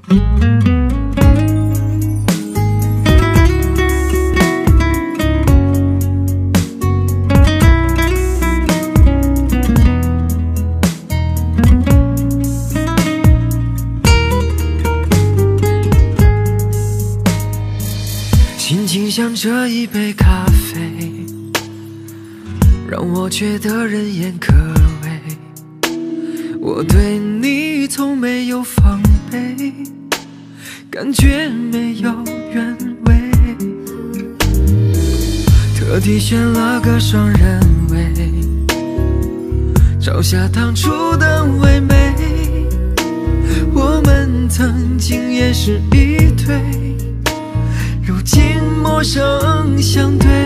心情像这一杯咖啡，让我觉得人言可畏。我对你从没有防备，感觉没有原委。特地选了个双人位，照下当初的唯美。我们曾经也是一对，如今陌生相对，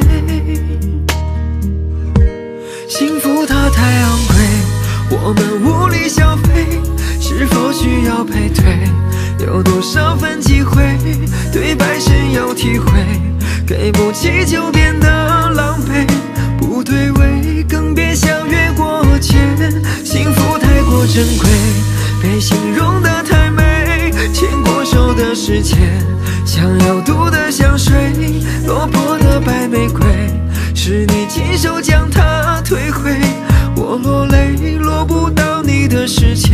幸福它太昂贵，我们无力消费，是否需要配对？有多少分机会，对白深有体会，给不起就变得狼狈，不对味更别想越过界，幸福太过珍贵，被形容的太美，牵过手的时间，像有毒的香水，落魄的白玫瑰，是你亲手将它退回，我落泪落不到你的世界。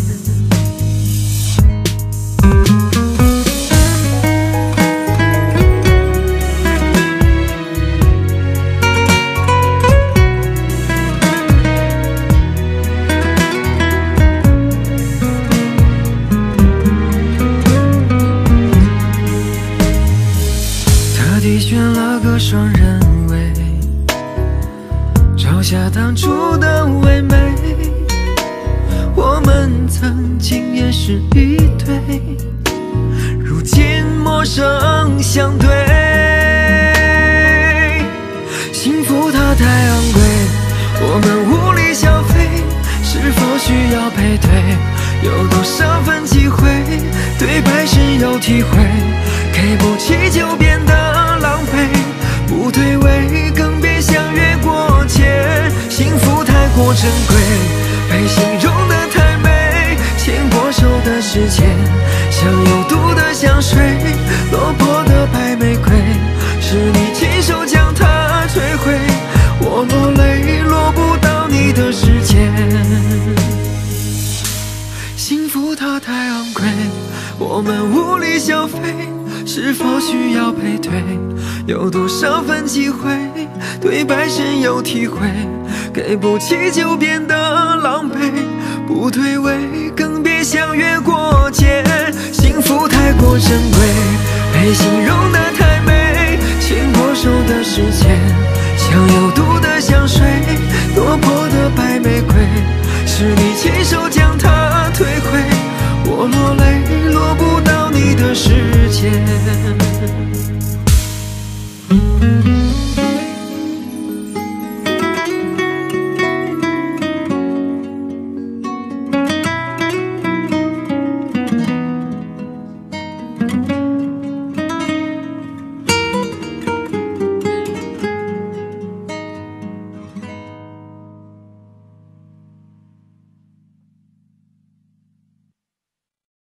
特地选了个双人位，照下当初的唯美。我们曾经也是一对，如今陌生相对。幸福它太昂贵，我们无力消费，是否需要配对？有多少分机会，对白深有体会，给不起就变得狼狈，不对味更别想越过界，幸福太过珍贵，被形容的太美，牵过手的时间，像有毒的香水，落魄的白玫瑰，是你亲手将它摧毁，我落泪落不到你的世界。幸福它太昂贵，我们无力消费，是否需要配对？有多少分机会，对白深有体会，给不起就变得狼狈，不对味更别想越过界，幸福太过珍贵，被形容